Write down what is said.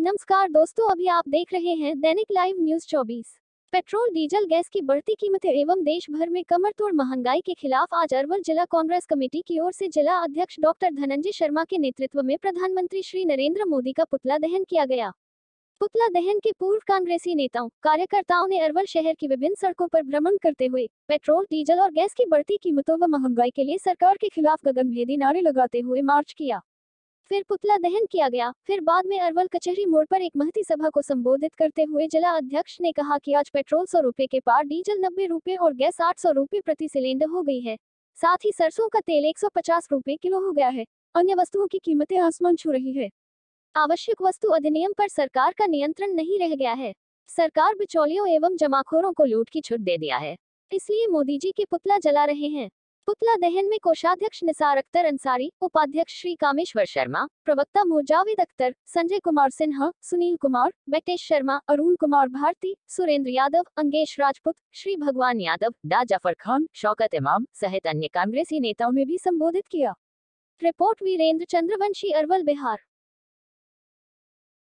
नमस्कार दोस्तों, अभी आप देख रहे हैं दैनिक live news 24। Petrol diesel gas की बढ़ती कीमतें एवं देश भर में कमरतोड़ महंगाई के खिलाफ आज अरवल जिला कांग्रेस कमेटी की ओर से जिला अध्यक्ष डॉक्टर धनंजय शर्मा के नेतृत्व में प्रधानमंत्री श्री नरेंद्र मोदी का पुतला दहन किया गया। पुतला दहन के पूर्व कांग्रेसी नेताओं कार्यकर्ताओं ने अरवल शहर की विभिन्न सड़कों पर भ्रमण करते हुए पेट्रोल डीजल और गैस की बढ़ती कीमतों व महंगाई के लिए सरकार के खिलाफ गगनभेदी नारे लगाते हुए मार्च किया। फिर पुतला दहन किया गया। फिर बाद में अरवल कचहरी मोड़ पर एक महती सभा को संबोधित करते हुए जिला अध्यक्ष ने कहा कि आज पेट्रोल 100 रुपए के पार, डीजल 90 रुपए और गैस 800 रुपए प्रति सिलेंडर हो गई है। साथ ही सरसों का तेल 150 रुपए किलो हो गया है। अन्य वस्तुओं की कीमतें आसमान छू रही है। आवश्यक वस्तु अधिनियम पर सरकार का नियंत्रण नहीं रह गया है। सरकार बिचौलियों एवं जमाखोरों को लूट की छूट दे दिया है, इसलिए मोदी जी के पुतला जला रहे हैं। पुतला दहन में कोषाध्यक्ष निसार अख्तर अंसारी, उपाध्यक्ष श्री कामेश्वर शर्मा, प्रवक्ता मुजाविद अख्तर, संजय कुमार सिन्हा, सुनील कुमार, बेटेश शर्मा, अरुण कुमार भारती, सुरेंद्र यादव, अंगेश राजपूत, श्री भगवान यादव, डा जफर खान, शौकत इमाम सहित अन्य कांग्रेसी नेताओं ने भी संबोधित किया। रिपोर्ट वीरेंद्र चंद्रवंशी, अरवल, बिहार।